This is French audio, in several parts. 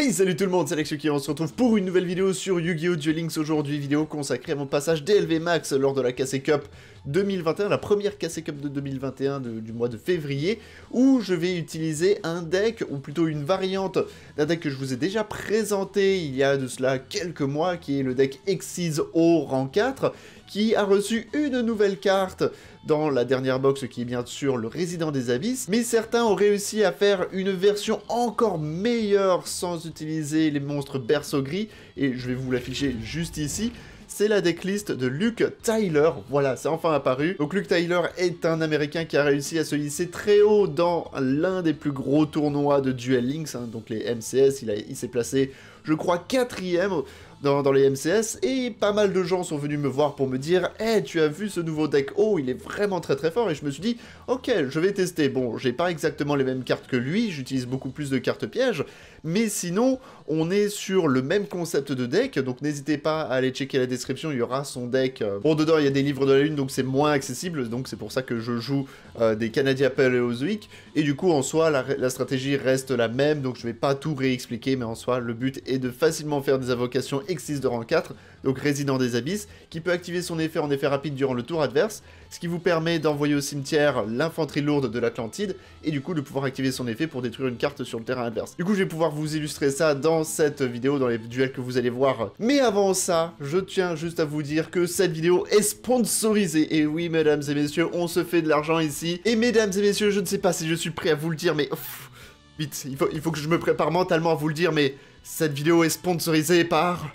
Hey, salut tout le monde, c'est Alex qui on se retrouve pour une nouvelle vidéo sur Yu-Gi-Oh! Duel Links aujourd'hui, vidéo consacrée à mon passage DLV Max lors de la KC Cup 2021, la première KC Cup de 2021 du mois de février, où je vais utiliser un deck, ou plutôt une variante d'un deck que je vous ai déjà présenté il y a de cela quelques mois, qui est le deck Xyz O rang 4, qui a reçu une nouvelle carte dans la dernière box qui est bien sûr le Résident des Abysses, mais certains ont réussi à faire une version encore meilleure sans utiliser les monstres berceau gris, et je vais vous l'afficher juste ici. C'est la decklist de Luke Tyler, voilà, c'est enfin apparu. Donc Luke Tyler est un Américain qui a réussi à se hisser très haut dans l'un des plus gros tournois de Duel Links, hein, donc les MCS, il s'est placé, je crois, 4ème dans les MCS, et pas mal de gens sont venus me voir pour me dire « Hey, tu as vu ce nouveau deck? Oh, il est vraiment très fort !» Et je me suis dit « Ok, je vais tester. » Bon, j'ai pas exactement les mêmes cartes que lui, j'utilise beaucoup plus de cartes pièges, mais sinon, on est sur le même concept de deck, donc n'hésitez pas à aller checker la description, il y aura son deck. Bon, dedans, il y a des livres de la lune, donc c'est moins accessible, donc c'est pour ça que je joue des Canadiens Paléozoïques, et du coup, en soi, la stratégie reste la même, donc je vais pas tout réexpliquer, mais en soi, le but est de facilement faire des invocations Xyz de rang 4, donc Résident des Abysses, qui peut activer son effet en effet rapide durant le tour adverse, ce qui vous permet d'envoyer au cimetière l'infanterie lourde de l'Atlantide, et du coup de pouvoir activer son effet pour détruire une carte sur le terrain adverse. Du coup, je vais pouvoir vous illustrer ça dans cette vidéo, dans les duels que vous allez voir. Mais avant ça, je tiens juste à vous dire que cette vidéo est sponsorisée, et oui, mesdames et messieurs, on se fait de l'argent ici, et mesdames et messieurs, je ne sais pas si je suis prêt à vous le dire, mais... vite, il faut que je me prépare mentalement à vous le dire, mais cette vidéo est sponsorisée par...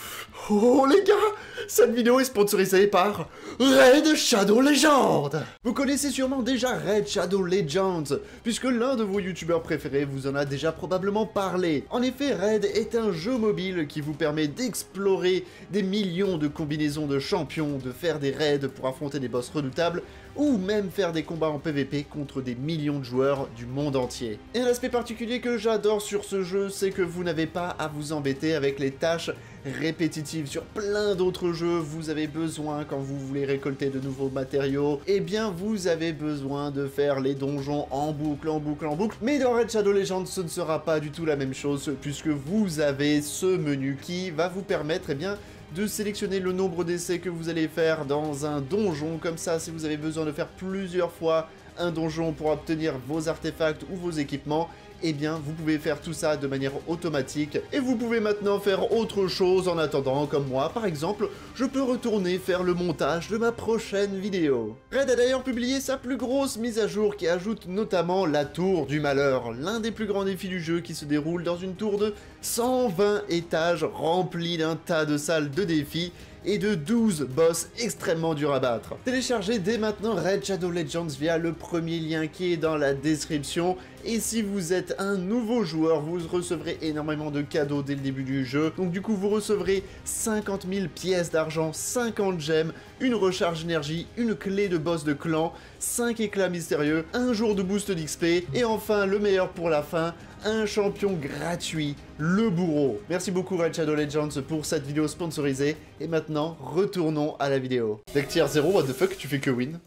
Oh les gars, cette vidéo est sponsorisée par Raid Shadow Legends. Vous connaissez sûrement déjà Raid Shadow Legends, puisque l'un de vos youtubeurs préférés vous en a déjà probablement parlé. En effet, Raid est un jeu mobile qui vous permet d'explorer des millions de combinaisons de champions, de faire des raids pour affronter des boss redoutables, ou même faire des combats en PvP contre des millions de joueurs du monde entier. Et un aspect particulier que j'adore sur ce jeu, c'est que vous n'avez pas à vous embêter avec les tâches répétitives. Sur plein d'autres jeux, vous avez besoin, quand vous voulez récolter de nouveaux matériaux, eh bien vous avez besoin de faire les donjons en boucle, mais dans Raid Shadow Legends, ce ne sera pas du tout la même chose, puisque vous avez ce menu qui va vous permettre, eh bien, de sélectionner le nombre d'essais que vous allez faire dans un donjon. Comme ça, si vous avez besoin de faire plusieurs fois un donjon pour obtenir vos artefacts ou vos équipements, eh bien, vous pouvez faire tout ça de manière automatique, et vous pouvez maintenant faire autre chose en attendant, comme moi, par exemple, je peux retourner faire le montage de ma prochaine vidéo. Raid a d'ailleurs publié sa plus grosse mise à jour qui ajoute notamment la Tour du Malheur, l'un des plus grands défis du jeu qui se déroule dans une tour de 120 étages remplie d'un tas de salles de défis, et de 12 boss extrêmement durs à battre. Téléchargez dès maintenant Raid Shadow Legends via le premier lien qui est dans la description, et si vous êtes un nouveau joueur, vous recevrez énormément de cadeaux dès le début du jeu. Donc du coup, vous recevrez 50 000 pièces d'argent, 50 gemmes, une recharge énergie, une clé de boss de clan, 5 éclats mystérieux, un jour de boost d'XP, et enfin, le meilleur pour la fin, un champion gratuit, le bourreau. Merci beaucoup Raid Shadow Legends pour cette vidéo sponsorisée, et maintenant, retournons à la vidéo. Deck tier 0, what the fuck, tu fais que win.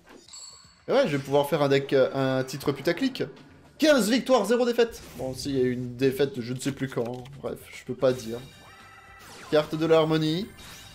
Et ouais, je vais pouvoir faire un titre putaclic. 15 victoires, 0 défaite. Bon, s'il y a eu une défaite, je ne sais plus quand, bref, je peux pas dire. Carte de l'harmonie.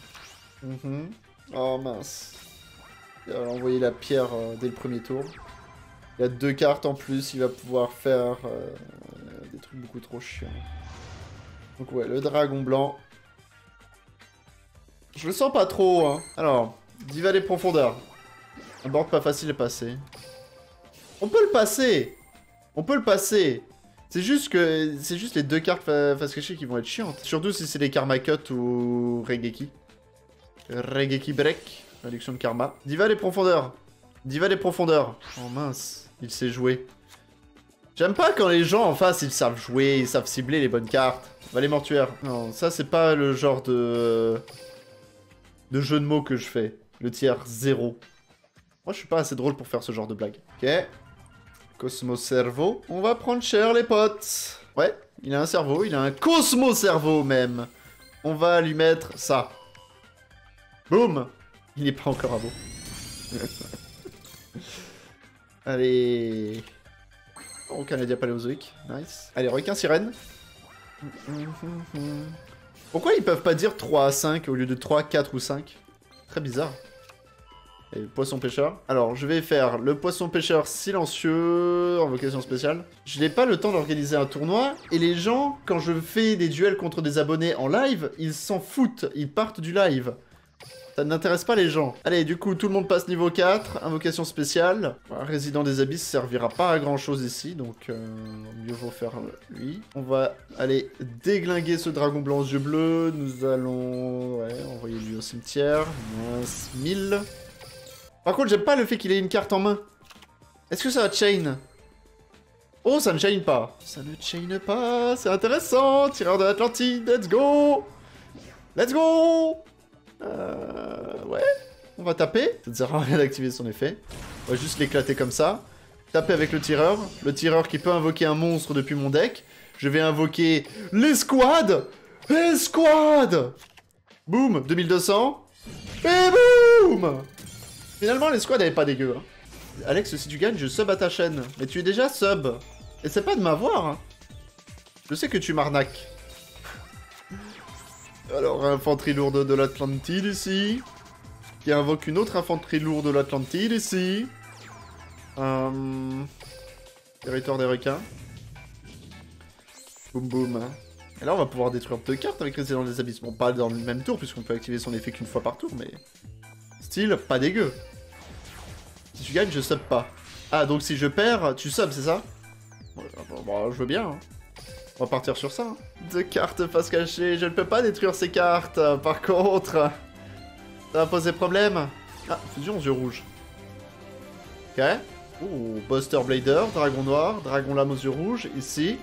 Oh mince. Il va envoyer la pierre dès le premier tour. Il y a 2 cartes en plus, il va pouvoir faire des trucs beaucoup trop chiants. Donc ouais, le dragon blanc. Je le sens pas trop, hein. Alors, Diva des profondeurs. Un board pas facile à passer. On peut le passer. On peut le passer. C'est juste les 2 cartes face cachée qui vont être chiantes. Surtout si c'est les Karma Cut ou Regeki. Regeki Break. Réduction de karma. Diva des profondeurs. Diva des profondeurs. Oh mince. Il sait jouer. J'aime pas quand les gens en face, ils savent jouer, ils savent cibler les bonnes cartes. Valet mortuaire. Non, ça c'est pas le genre de jeu de mots que je fais. Le tiers 0. Moi je suis pas assez drôle pour faire ce genre de blague. Ok. Cosmo Cerveau. On va prendre cher les potes. Ouais, il a un cerveau, il a un Cosmo Cerveau même. On va lui mettre ça. Boum. Il n'est pas encore à beau. Allez. Oh, Canadien Paléozoïque. Nice. Allez, requin sirène. Pourquoi ils peuvent pas dire 3 à 5 au lieu de 3, 4 ou 5? Très bizarre. Et poisson pêcheur. Alors, je vais faire le poisson pêcheur silencieux, invocation spéciale. Je n'ai pas le temps d'organiser un tournoi, et les gens, quand je fais des duels contre des abonnés en live, ils s'en foutent, ils partent du live. Ça n'intéresse pas les gens. Allez, du coup, tout le monde passe niveau 4, invocation spéciale. Résident des abysses servira pas à grand chose ici, donc mieux vaut faire lui. On va aller déglinguer ce dragon blanc aux yeux bleus. Nous allons envoyer lui au cimetière. Moins 1000. Par contre, j'aime pas le fait qu'il ait une carte en main. Est-ce que ça va chain? Oh, ça ne chain pas. Ça ne chain pas, c'est intéressant. Tireur de l'Atlantide, let's go. Let's go. Ouais. On va taper. Ça ne sert à rien d'activer son effet. On va juste l'éclater comme ça. Taper avec le tireur. Le tireur qui peut invoquer un monstre depuis mon deck. Je vais invoquer l'escouade. Escouade. Boum, 2200. Et boum. Finalement, l'escouade elle est pas dégueu. Hein. Alex, si tu gagnes, je sub à ta chaîne. Mais tu es déjà sub. Essaie pas de m'avoir. Hein. Je sais que tu m'arnaques. Alors, infanterie lourde de l'Atlantide ici. Qui invoque une autre infanterie lourde de l'Atlantide ici. Territoire des requins. Boum boum. Et là, on va pouvoir détruire 2 cartes avec Résident des Abysses. Bon, pas dans le même tour, puisqu'on peut activer son effet qu'une fois par tour, mais... Style, pas dégueu. Si tu gagnes, je sub pas. Ah, donc si je perds, tu sub, c'est ça? Bon, je veux bien. Hein. On va partir sur ça. Hein. 2 cartes face cachée. Je ne peux pas détruire ces cartes. Par contre, ça va poser problème. Ah, fusion aux yeux rouges. Ok. Oh, Buster Blader, dragon noir, dragon lame aux yeux rouges, ici.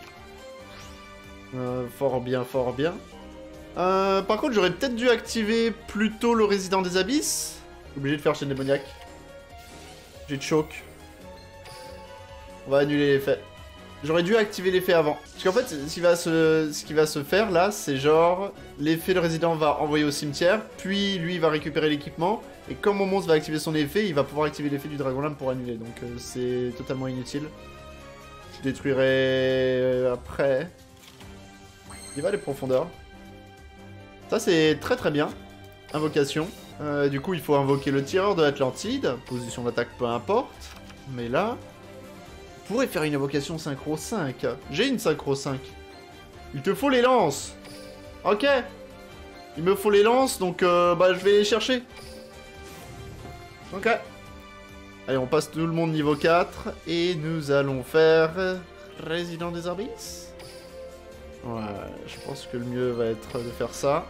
Fort bien, fort bien. Par contre, j'aurais peut-être dû activer plutôt le Résident des Abysses. Obligé de faire chaîne démoniaque. J'ai de choc. On va annuler l'effet. J'aurais dû activer l'effet avant. Parce qu'en fait, ce qui va se faire là, c'est genre... L'effet, le résident va envoyer au cimetière, puis lui va récupérer l'équipement, et quand mon monstre va activer son effet, il va pouvoir activer l'effet du dragon lame pour annuler. Donc c'est totalement inutile. Je détruirai après. Il va les profondeurs. Ça c'est très très bien. Invocation. Du coup, il faut invoquer le tireur de l'Atlantide. Position d'attaque, peu importe. Mais là... On pourrait faire une invocation synchro 5. J'ai une synchro 5. Il te faut les lances. Ok. Il me faut les lances, donc bah, je vais les chercher. Ok. Allez, on passe tout le monde niveau 4. Et nous allons faire... Résident des Abysses. Ouais, je pense que le mieux va être de faire ça.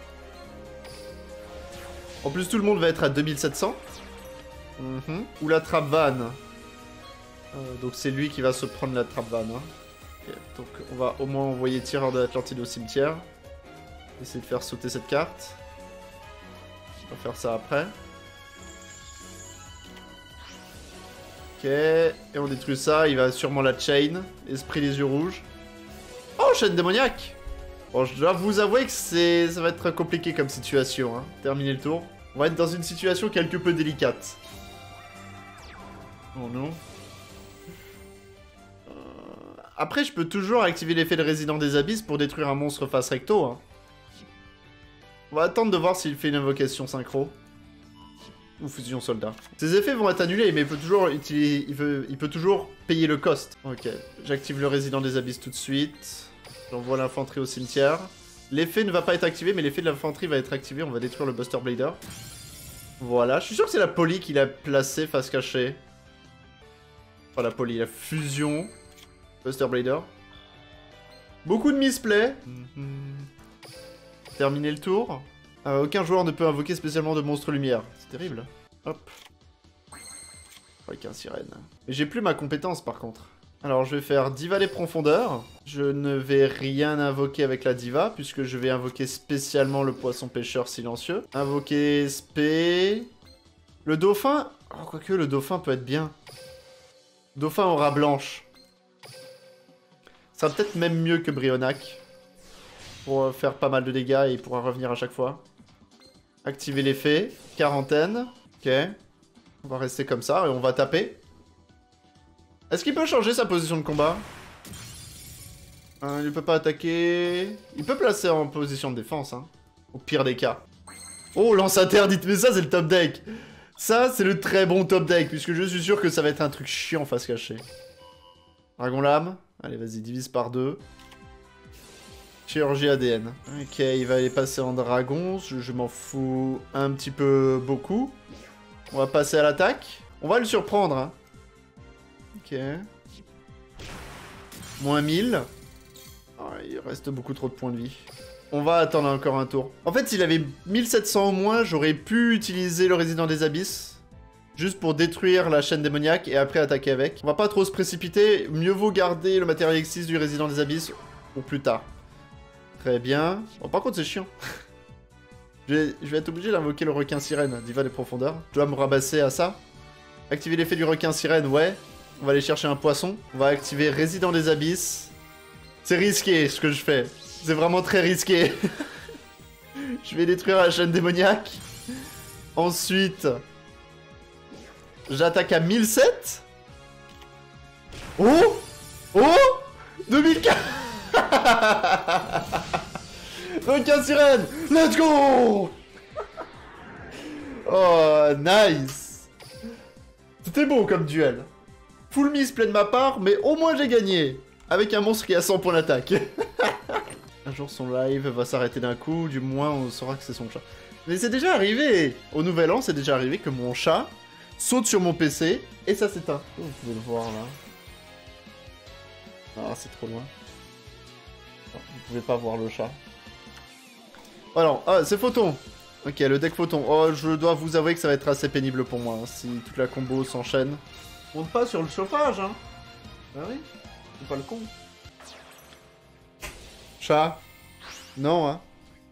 En plus, tout le monde va être à 2700. Ou la trap van. Donc c'est lui qui va se prendre la trap van. Hein. Okay, donc on va au moins envoyer tireur de l'Atlantide au cimetière. Essayer de faire sauter cette carte. On va faire ça après. Ok. Et on détruit ça. Il va sûrement la chain. Esprit des yeux rouges. Oh, chaîne démoniaque. Bon, je dois vous avouer que ça va être compliqué comme situation. Hein. Terminer le tour. On va être dans une situation quelque peu délicate. Oh non. Après, je peux toujours activer l'effet de Résident des Abysses pour détruire un monstre face recto. Hein. On va attendre de voir s'il fait une invocation synchro. Ou fusion soldat. Ces effets vont être annulés, mais il peut toujours, il peut toujours payer le cost. Ok, j'active le Résident des Abysses tout de suite. J'envoie l'infanterie au cimetière. L'effet ne va pas être activé, mais l'effet de l'infanterie va être activé. On va détruire le Buster Blader. Voilà, je suis sûr que c'est la poly qu'il a placée face cachée. Pas la poly, la fusion. Buster Blader. Beaucoup de misplay. Terminer le tour. Aucun joueur ne peut invoquer spécialement de monstres lumière. C'est terrible. Hop. Avec un sirène. Mais j'ai plus ma compétence par contre. Alors je vais faire Diva les profondeurs. Je ne vais rien invoquer avec la Diva, puisque je vais invoquer spécialement le poisson pêcheur silencieux. Invoquer spé. Le dauphin. Oh, quoique le dauphin peut être bien. Dauphin aura blanche. Ça sera peut-être même mieux que Brionac. Pour faire pas mal de dégâts et il pourra revenir à chaque fois. Activer l'effet. Quarantaine. Ok. On va rester comme ça et on va taper. Est-ce qu'il peut changer sa position de combat? Il peut pas attaquer... Il peut placer en position de défense, hein. Au pire des cas. Oh, lance interdite, mais ça c'est le top deck. Ça c'est le très bon top deck, puisque je suis sûr que ça va être un truc chiant face cachée. Dragon lame. Allez, vas-y, divise par 2. Chirurgie ADN. Ok, il va aller passer en dragon. Je m'en fous un petit peu beaucoup. On va passer à l'attaque. On va le surprendre. Hein. Ok. Moins 1000. Oh, il reste beaucoup trop de points de vie. On va attendre encore un tour. En fait, s'il avait 1700 au moins, j'aurais pu utiliser le Résident des Abysses. Juste pour détruire la chaîne démoniaque et après attaquer avec. On va pas trop se précipiter. Mieux vaut garder le matériel X6 du Résident des Abysses pour plus tard. Très bien. Bon, par contre, c'est chiant. je vais être obligé d'invoquer le requin sirène, Diva des profondeurs. Je dois me rabasser à ça. Activer l'effet du requin sirène, ouais. On va aller chercher un poisson. On va activer Résident des Abysses. C'est risqué ce que je fais. C'est vraiment très risqué. Je vais détruire la chaîne démoniaque. Ensuite, j'attaque à 1007. Oh! Oh! 2004. Requin sirène! Let's go! Oh, nice! C'était beau comme duel. Full miss play de ma part, mais au moins j'ai gagné. Avec un monstre qui a 100 points d'attaque. Un jour son live va s'arrêter d'un coup, du moins on saura que c'est son chat. Mais c'est déjà arrivé! Au nouvel an, c'est déjà arrivé que mon chat saute sur mon PC et ça s'éteint. Oh, vous pouvez le voir là. Ah, c'est trop loin. Vous pouvez pas voir le chat. Alors, ah, c'est Photon. Ok, le deck Photon. Oh, je dois vous avouer que ça va être assez pénible pour moi, hein, si toute la combo s'enchaîne. On compte pas sur le chauffage, hein. Ah oui, c'est pas le con. Chat. Non, hein.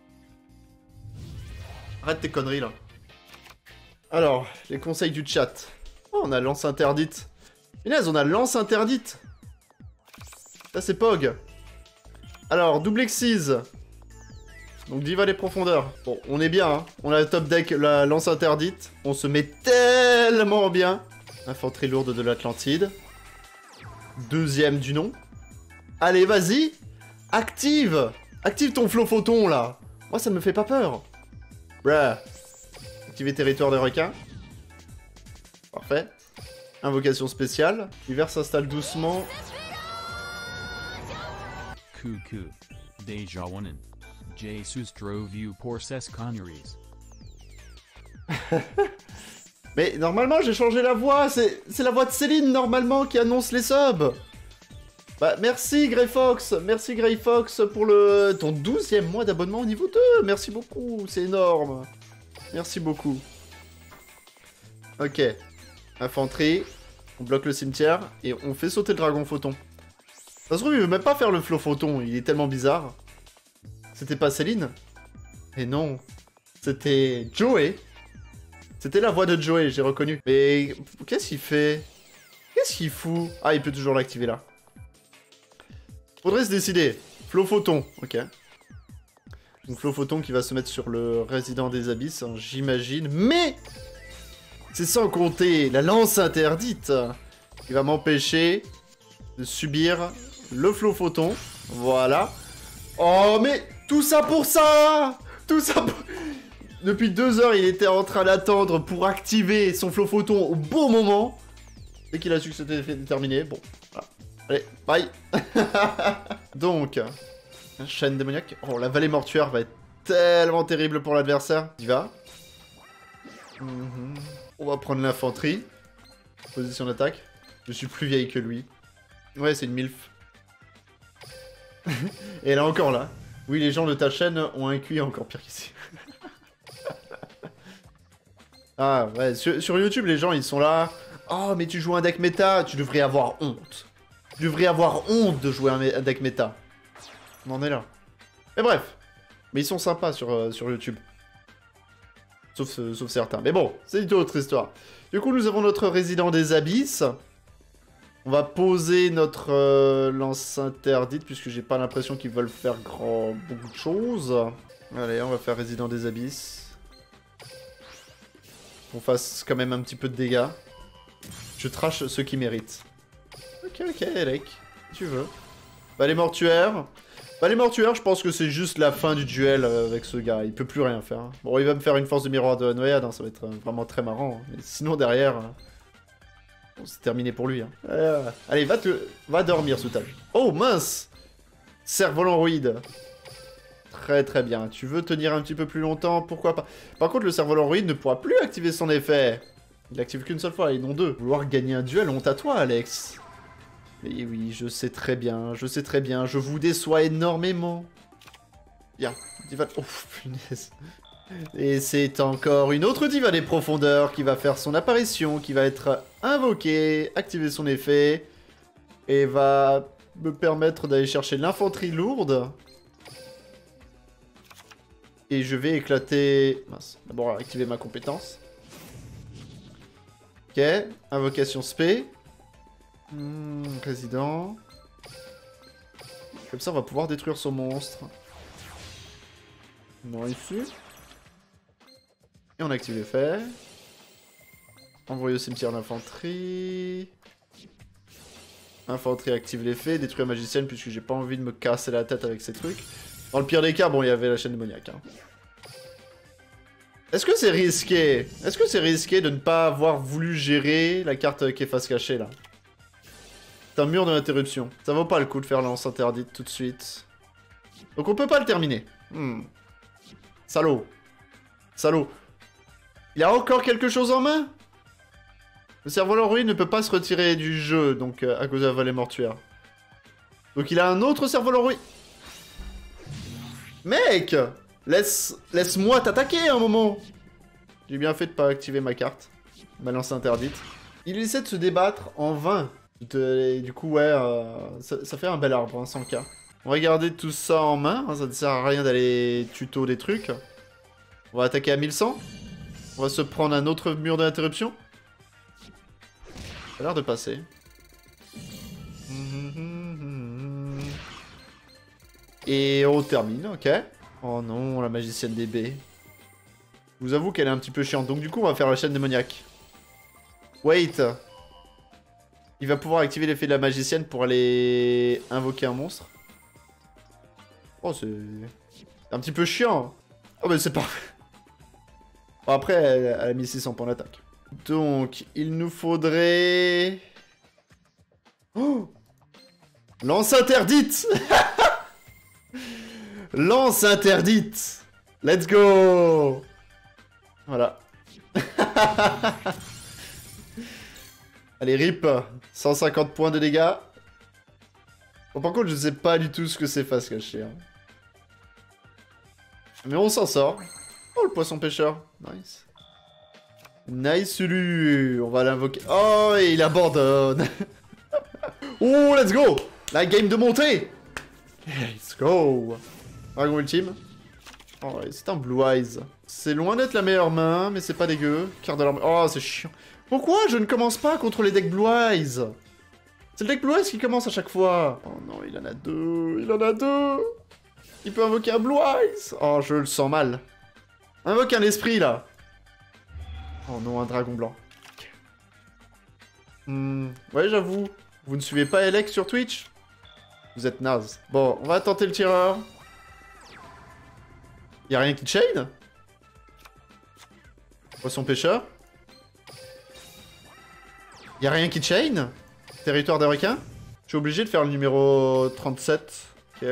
Arrête tes conneries, là. Alors, les conseils du chat. Oh, on a lance interdite. Punaise, on a lance interdite. Ça, c'est Pog. Alors, double X6. Donc, Diva des profondeurs. Bon, on est bien, hein. On a le top deck, la lance interdite. On se met tellement bien. Infanterie lourde de l'Atlantide. Deuxième du nom. Allez, vas-y. Active. Active ton flow photon, là. Moi, ça me fait pas peur. Bruh. Activer territoire des requins. Parfait. Invocation spéciale. L'hiver s'installe doucement. Coucou. Deja Wonen. Jesus drove you pour ses conneries. Mais normalement, j'ai changé la voix. C'est la voix de Céline, normalement, qui annonce les subs. Bah, merci Greyfox. Merci Greyfox pour ton 12e mois d'abonnement au niveau 2. Merci beaucoup. C'est énorme. Merci beaucoup. Ok. Infanterie. On bloque le cimetière. Et on fait sauter le dragon photon. Ça se trouve, il veut même pas faire le flow photon. Il est tellement bizarre. C'était pas Céline? Et non. C'était Joey. C'était la voix de Joey, j'ai reconnu. Mais qu'est-ce qu'il fait? Qu'est-ce qu'il fout? Ah, il peut toujours l'activer là. Faudrait se décider. Flow photon, ok. Donc Flow photon qui va se mettre sur le Résident des Abysses, hein, j'imagine. Mais c'est sans compter la lance interdite qui va m'empêcher de subir le Flow photon. Voilà. Oh, mais tout ça pour ça! Tout ça pour... Depuis 2 heures, il était en train d'attendre pour activer son Flow photon au bon moment. Dès qu'il a su que c'était terminé, bon, voilà. Allez, bye. Donc, chaîne démoniaque. Oh, la vallée mortuaire va être tellement terrible pour l'adversaire. Il va. On va prendre l'infanterie. Position d'attaque. Je suis plus vieille que lui. Ouais, c'est une MILF. Et elle est encore là. Oui, les gens de ta chaîne ont un QI encore pire qu'ici. Ah, ouais, sur YouTube, les gens, ils sont là. Oh, mais tu joues un deck méta, tu devrais avoir honte. Tu devrais avoir honte de jouer un deck méta. On en est là. Mais bref. Mais ils sont sympas sur YouTube. Sauf certains. Mais bon, c'est une autre histoire. Du coup, nous avons notre Résident des Abysses. On va poser notre lance interdite, puisque j'ai pas l'impression qu'ils veulent faire beaucoup de choses. Allez, on va faire Résident des Abysses. On fasse quand même un petit peu de dégâts. Je trash ceux qui méritent. Ok, Elec. Tu veux. Balai mortuaire. Balai mortuaire, je pense que c'est juste la fin du duel avec ce gars. Il peut plus rien faire. Bon, il va me faire une force de miroir de noyade, hein, ça va être vraiment très marrant. Hein. Mais sinon, derrière... bon, c'est terminé pour lui. Hein. Allez, va dormir, Soutage. Oh, mince! Cerf-volant roïde. Très très bien. Tu veux tenir un petit peu plus longtemps, pourquoi pas. Par contre, le cerf-volant roïde ne pourra plus activer son effet. Il active qu'une seule fois, et non deux. Vouloir gagner un duel, honte à toi, Alex. Mais oui, je sais très bien, je vous déçois énormément. Bien, diva... Oh, punaise. Et c'est encore une autre diva des profondeurs qui va faire son apparition, qui va être invoquée, activer son effet, et va me permettre d'aller chercher l'infanterie lourde. Et je vais éclater... Mince, d'abord activer ma compétence. Ok, invocation spé. Résident. Comme ça, on va pouvoir détruire son monstre. Non, ici. Et on active l'effet. Envoyer au cimetière d'infanterie. Infanterie active l'effet. Détruire magicienne, puisque j'ai pas envie de me casser la tête avec ces trucs. Dans le pire des cas, bon, il y avait la chaîne démoniaque. Hein. Est-ce que c'est risqué? Est-ce que c'est risqué de ne pas avoir voulu gérer la carte qui est face cachée, là? C'est un mur de l'interruption. Ça vaut pas le coup de faire lance interdite tout de suite. Donc on peut pas le terminer. Salaud. Salaud. Il a encore quelque chose en main? Le cerf-volant ruine ne peut pas se retirer du jeu, donc à cause de la vallée mortuaire. Donc il a un autre cerf-volant ruine. Mec! Laisse-moi t'attaquer un moment. J'ai bien fait de pas activer ma carte. Ma lance interdite. Il essaie de se débattre en vain. Du coup, ouais, ça fait un bel arbre, hein, 100K. On va garder tout ça en main, hein, ça ne sert à rien d'aller tuto des trucs. On va attaquer à 1100. On va se prendre un autre mur d'interruption. Ça a l'air de passer. Et on termine, ok. Oh non, la magicienne des baies. Je vous avoue qu'elle est un petit peu chiante, donc du coup on va faire la chaîne démoniaque. Wait. Il va pouvoir activer l'effet de la magicienne pour aller invoquer un monstre. Oh, c'est un petit peu chiant. Oh, mais c'est parfait. Bon, après, elle a mis 600 points d'attaque. Donc, il nous faudrait... Oh, lance interdite. Lance interdite. Let's go. Voilà. Allez, rip. 150 points de dégâts. Bon, par contre, je sais pas du tout ce que c'est face cachée. Hein. Mais on s'en sort. Oh, le poisson pêcheur. Nice. Nice, lui. On va l'invoquer. Oh, et il abandonne. Oh, let's go. La game de montée. Let's go. Dragon ultime. Oh, c'est un Blue Eyes. C'est loin d'être la meilleure main, mais c'est pas dégueu. Carte de l'armée. Oh, c'est chiant. Pourquoi je ne commence pas contre les decks Blue Eyes? C'est le deck Blue Eyes qui commence à chaque fois. Oh non, il en a deux. Il en a deux. Il peut invoquer un Blue Eyes. Oh, je le sens mal. Invoque un esprit, là. Oh non, un dragon blanc. Ouais, j'avoue. Vous ne suivez pas Elec sur Twitch? Vous êtes naze. Bon, on va tenter le tireur. Y'a rien qui chain? Poisson pêcheur. Y'a rien qui chain? Territoire des requins? Je suis obligé de faire le numéro 37. Ok.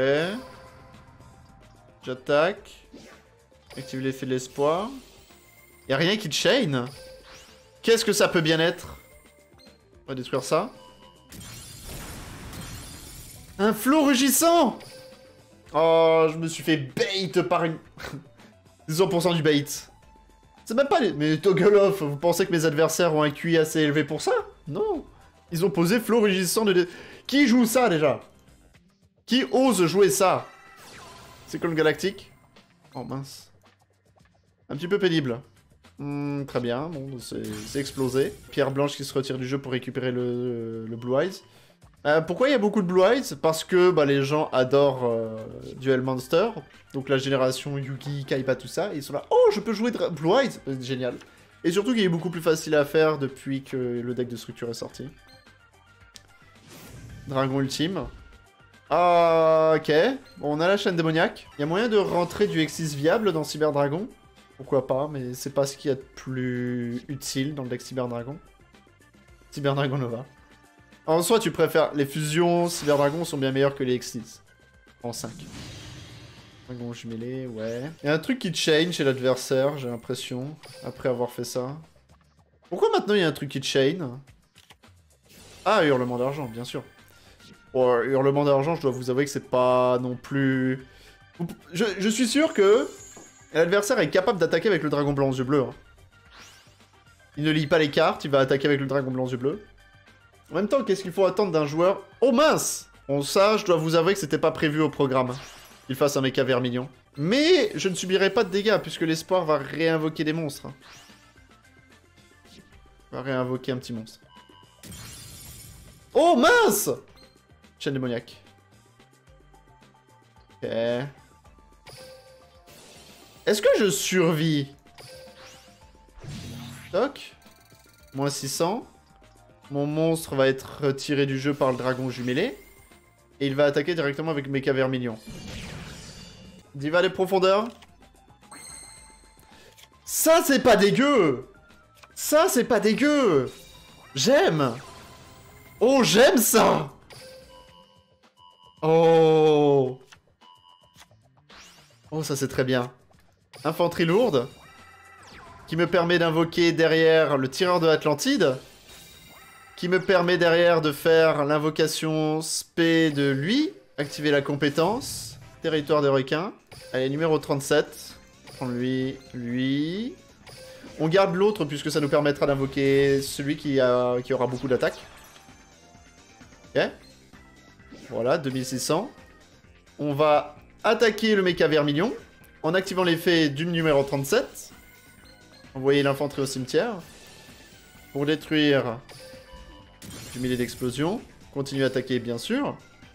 J'attaque. Active l'effet de l'espoir. Y'a rien qui chain? Qu'est-ce que ça peut bien être? On va détruire ça. Un flot rugissant! Oh, je me suis fait bait par une... 100% du bait. C'est même pas les... Mais toggle off, vous pensez que mes adversaires ont un QI assez élevé pour ça? Non. Ils ont posé flot rugissant de... Qui joue ça, déjà? Qui ose jouer ça? C'est comme le galactique? Oh, mince. Un petit peu pénible. Très bien, bon, c'est explosé. Pierre blanche qui se retire du jeu pour récupérer le Blue Eyes. Pourquoi il y a beaucoup de Blue Eyes? Parce que bah, les gens adorent Duel Monster. Donc la génération Yugi, Kaiba, tout ça. Et ils sont là, oh, je peux jouer Blue Eyes. Génial. Et surtout qu'il est beaucoup plus facile à faire depuis que le deck de structure est sorti. Dragon ultime. Ah, ok. Bon, on a la chaîne démoniaque. Il y a moyen de rentrer du X6 viable dans Cyberdragon. Pourquoi pas, mais c'est pas ce qu'il y a de plus utile dans le deck Cyberdragon. Cyberdragon Nova. En soi, tu préfères... Les fusions Cyberdragon sont bien meilleures que les X6. En 5. Dragon jumelé, ouais. Il y a un truc qui chain chez l'adversaire, j'ai l'impression, après avoir fait ça. Pourquoi maintenant il y a un truc qui chain? Ah, hurlement d'argent, bien sûr. Bon, hurlement d'argent, je dois vous avouer que c'est pas non plus... Je suis sûr que l'adversaire est capable d'attaquer avec le dragon blanc aux yeux bleus. Hein. Il ne lit pas les cartes, il va attaquer avec le dragon blanc aux yeux bleus. En même temps, qu'est-ce qu'il faut attendre d'un joueur... Oh mince! Bon, ça, je dois vous avouer que c'était pas prévu au programme. Qu'il fasse un méca vermilion. Mais je ne subirai pas de dégâts, puisque l'espoir va réinvoquer des monstres. Va réinvoquer un petit monstre. Oh mince! Chaîne démoniaque. Ok. Est-ce que je survis? Toc. Moins 600. Mon monstre va être retiré du jeu par le dragon jumelé. Et il va attaquer directement avec méca vermilion. Diva des profondeurs. Ça, c'est pas dégueu! Ça, c'est pas dégueu! J'aime! Oh, j'aime ça! Oh! Oh, ça, c'est très bien. Infanterie lourde. Qui me permet d'invoquer derrière le tireur de Atlantide. Qui me permet derrière de faire l'invocation spé de lui. Activer la compétence. Territoire des requins. Allez, numéro 37. Prendre lui. On garde l'autre puisque ça nous permettra d'invoquer celui qui aura beaucoup d'attaques. Ok. Voilà, 2600. On va attaquer le méca vermilion en activant l'effet du numéro 37. Envoyer l'infanterie au cimetière. Pour détruire du millier d'explosion. Continuer à attaquer, bien sûr.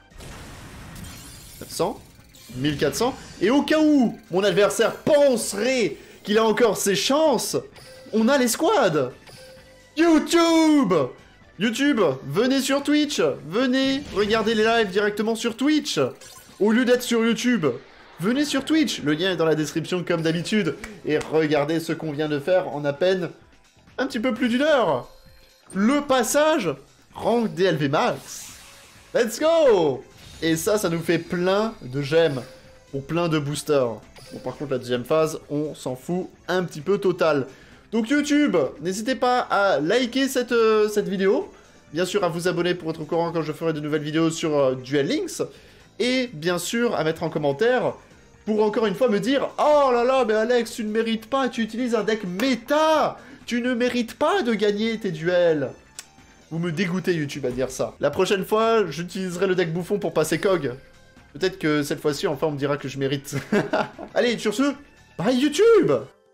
900. 1400. Et au cas où mon adversaire penserait qu'il a encore ses chances, on a l'escouade. YouTube! YouTube, venez sur Twitch. Venez regarder les lives directement sur Twitch. Au lieu d'être sur YouTube, venez sur Twitch. Le lien est dans la description comme d'habitude. Et regardez ce qu'on vient de faire en à peine un petit peu plus d'une heure. Le passage rank DLV Max. Let's go! Et ça nous fait plein de gemmes. Pour plein de boosters. Bon, par contre, la deuxième phase, on s'en fout un petit peu total. Donc YouTube, n'hésitez pas à liker cette vidéo. Bien sûr, à vous abonner pour être au courant quand je ferai de nouvelles vidéos sur Duel Links. Et bien sûr, à mettre en commentaire pour encore une fois me dire « Oh là là, mais Alex, tu ne mérites pas, tu utilises un deck méta. Tu ne mérites pas de gagner tes duels. » Vous me dégoûtez YouTube à dire ça. La prochaine fois, j'utiliserai le deck bouffon pour passer Cog. Peut-être que cette fois-ci, enfin, on me dira que je mérite. Allez, sur ce, bye YouTube!